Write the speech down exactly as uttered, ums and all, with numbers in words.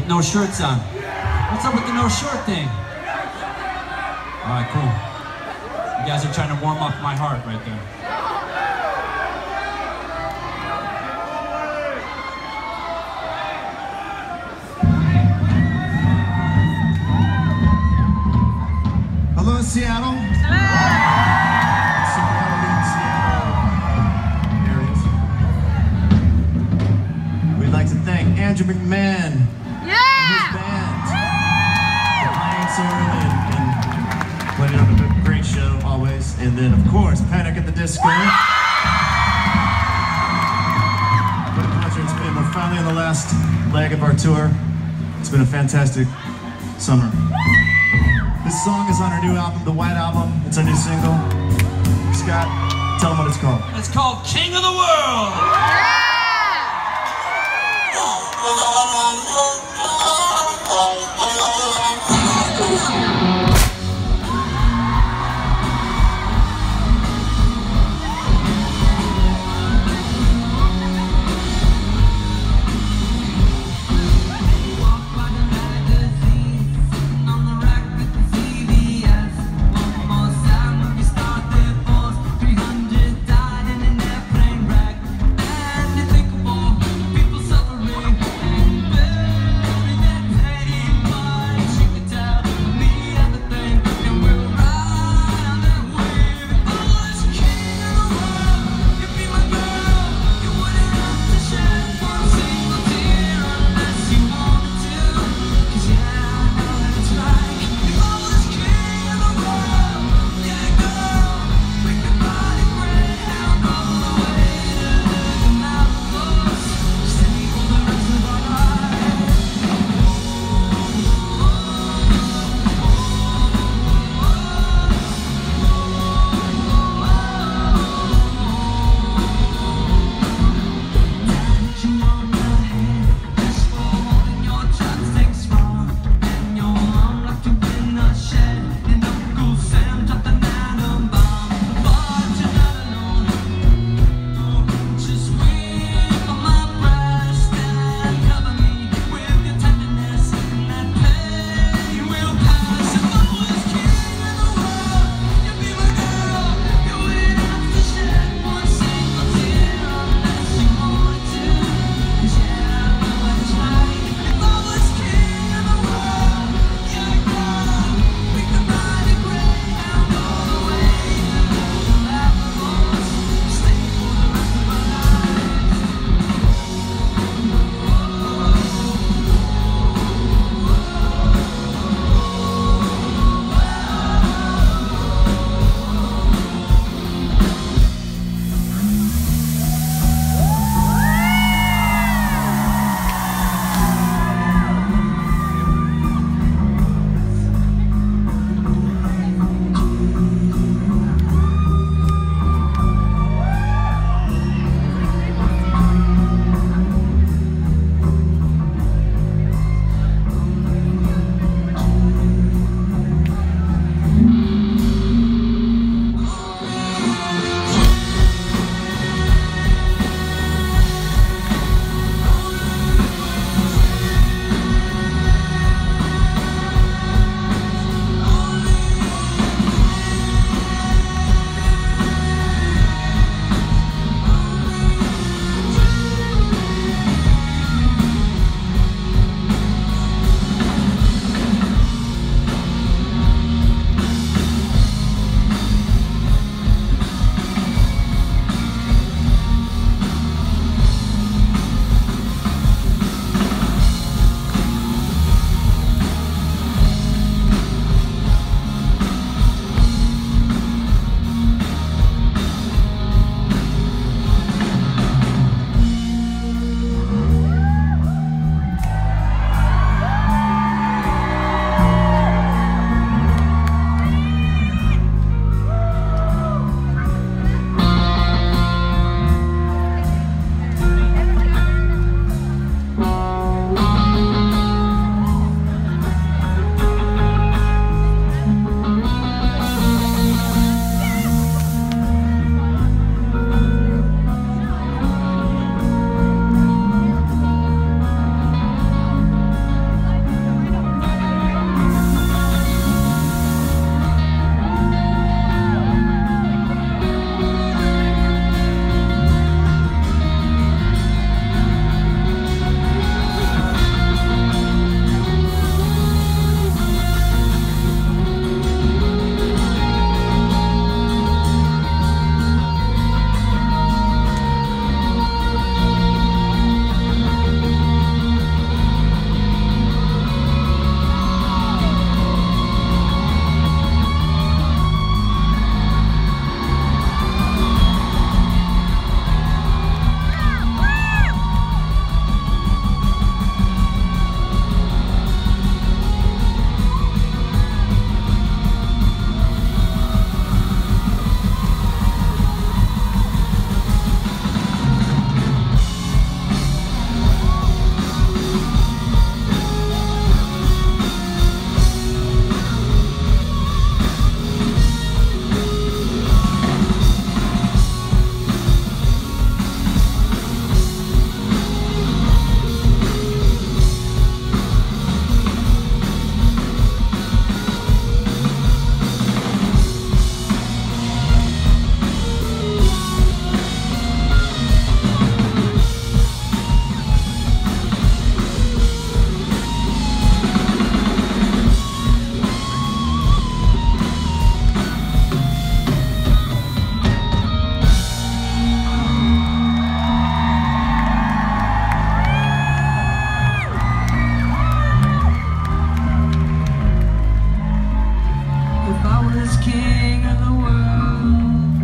no shirts on. What's up with the no shirt thing? All right, cool. You guys are trying to warm up my heart right there. Hello, Seattle. We'd like to thank Andrew McMahon Yeah! and his band for playing so early and, and putting on a great show always. And then, of course, Panic at the Disco. What a pleasure it's been. We're finally on the last leg of our tour. It's been a fantastic summer. This song is on our new album, The White Album. It's our new single. Scott, tell them what it's called. It's called King of the World! People suffering and If I was king of the world,